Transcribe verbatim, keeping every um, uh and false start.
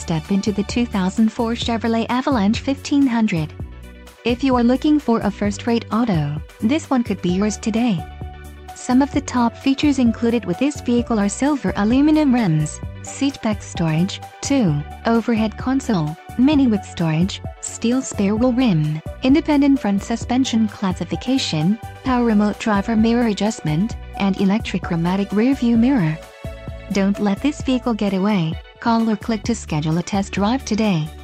step into the two thousand four Chevrolet Avalanche fifteen hundred. If you are looking for a first-rate auto, this one could be yours today. Some of the top features included with this vehicle are silver aluminum rims, seat back storage, two, overhead console, mini-width storage, steel spare wheel rim, independent front suspension classification, power remote driver mirror adjustment, and electric chromatic rear-view mirror. Don't let this vehicle get away. Call or click to schedule a test drive today.